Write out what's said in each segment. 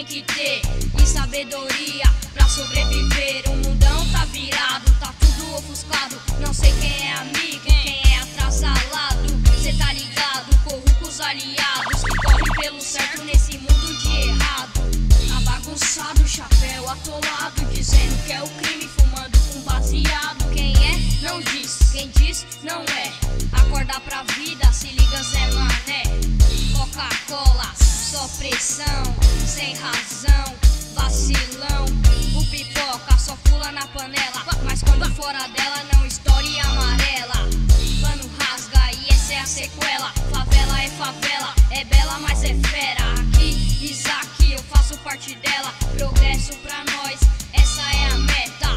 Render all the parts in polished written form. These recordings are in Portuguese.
que ter e sabedoria pra sobreviver. O mundão tá virado, tá tudo ofuscado. Não sei quem é amigo, quem é atrasalado. Cê tá ligado, corro com os aliados que correm pelo certo nesse mundo de errado. Tá bagunçado, chapéu atolado, dizendo que é o crime, fumando com baseado. Quem é, não diz, quem diz, não é. Acorda pra vida, se liga Zé Mané. Coca-Cola, só pressão, sem razão, vacilão. O pipoca só pula na panela, mas quando fora dela não estoura e amarela. Pano rasga e essa é a sequela. Favela é favela, é bela mas é fera. Aqui, Isaac, eu faço parte dela. Progresso pra nós, essa é a meta.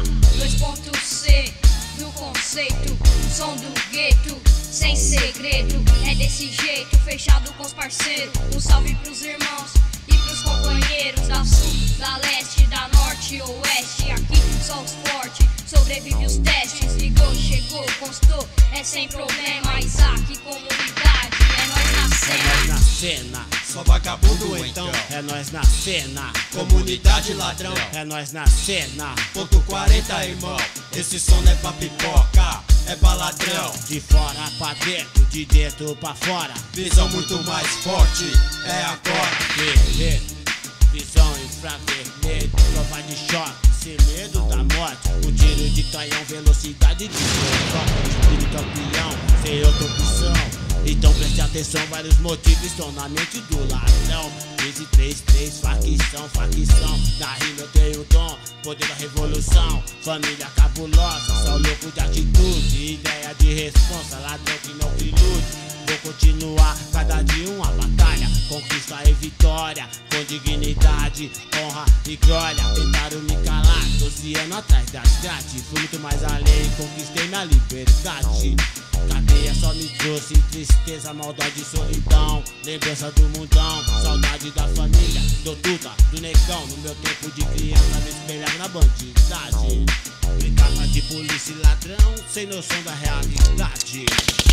2.C do conceito, som do gueto, sem segredo. É desse jeito, fechado com os parceiros. Um salve pros irmãos e pros companheiros da sul, da leste, da norte, oeste. Aqui só os fortes, sobrevive os testes. Ligou, chegou, constou, é sem problema. Isaac, comunidade, é nós na cena. É nós na cena, Só vagabundo então, é nós na cena, comunidade ladrão. é nós na cena. Ponto 40, irmão, esse som não é pra pipoca, é pra ladrão. De fora pra dentro, de dentro pra fora. Visão muito mais forte, é agora. Guerreiro, visão infravermelho, prova de choque, sem medo da morte. Um tiro de canhão, velocidade de som. Espírito campeão, sem outra opção. Então preste atenção, vários motivos estão na mente do ladrão. 1333, facção. Na rima eu tenho o dom, poder da revolução. Família cabulosa, só louco de atitude. Ideia de responsa, ladrão que não se ilude. Vou continuar cada dia uma batalha, conquista e vitória, com dignidade, honra e glória. Tentaram me calar, 12 anos atrás das grades. Fui muito mais além, conquistei minha liberdade. Cadeia só me trouxe tristeza, maldade e solidão. Lembrança do mundão, saudade da família, do tuta, do negão. No meu tempo de criança me espelhava na bandidagem. Brincava de polícia e ladrão, sem noção da realidade.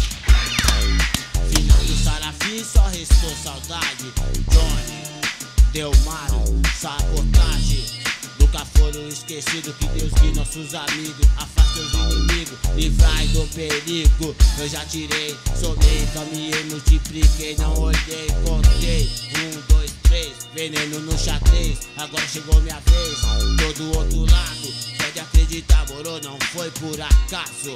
Final do Sarafim, só restou saudade. Johnny, Delmário, sabotagem. Nunca foram esquecidos, que Deus guie nossos amigos. Afaste os inimigos, livrai do perigo. Eu já tirei, somei, caminhei, multipliquei. Não olhei, contei, 1, 2, 3. Veneno no xadrez, agora chegou minha vez. Todo outro lado, pode acreditar, moro, não foi por acaso.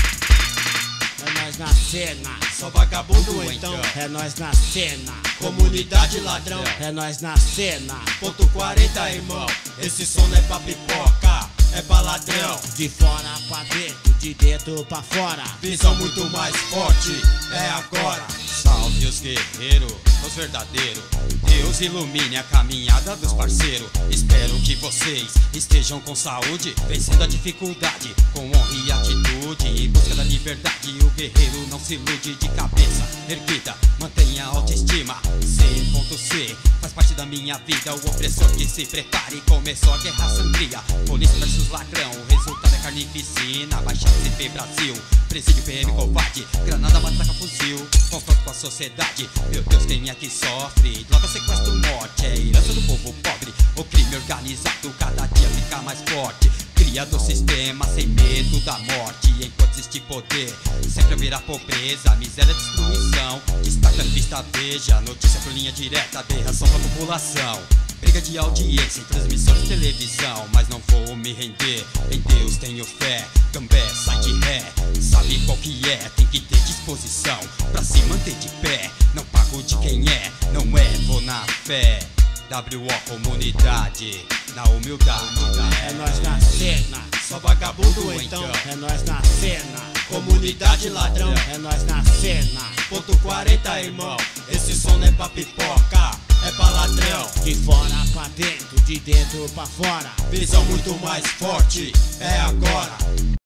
É nós na cena, Só vagabundo então, é nós na cena, comunidade ladrão. é nós na cena. Ponto 40, irmão, esse som não é pra pipoca, é pra ladrão. De fora pra dentro, de dentro pra fora. Visão muito mais forte, é agora. Salve os guerreiros, os verdadeiros. Deus ilumine a caminhada dos parceiros. Espero que vocês estejam com saúde, vencendo a dificuldade com honra e atitude, em busca da liberdade. O guerreiro não se ilude, de cabeça erguida, mantenha a autoestima. C.C. faz parte da minha vida. O opressor que se prepare, começou a guerra sangria. Polícia versus ladrão, o resultado é carnificina. Baixada CP Brasil, presídio PM covarde, granada, matraca, fuzil, confronto com a sociedade. Meu Deus, quem é que sofre? Droga, sequestro, morte, é herança do povo pobre. O crime organizado cada dia fica mais forte. Cria do sistema sem medo da morte. Enquanto existe poder, sempre haverá pobreza, miséria, destruição. Destaque a revista Veja, notícia por linha direta, derração da população. Briga de audiência em transmissão de televisão, mas não vou me render, em Deus tenho fé. Gambé, sai de ré, sabe qual que é, tem que ter disposição pra se manter de pé. Não pago de quem é, não é, vou na fé. WO comunidade, na humildade. É nós na cena, Só vagabundo então, é nós na cena, comunidade ladrão. é nós na cena. Ponto 40, irmão, esse som não é pra pipoca, é pra ladrão. De fora pra dentro, de dentro pra fora. Visão muito mais forte, é agora.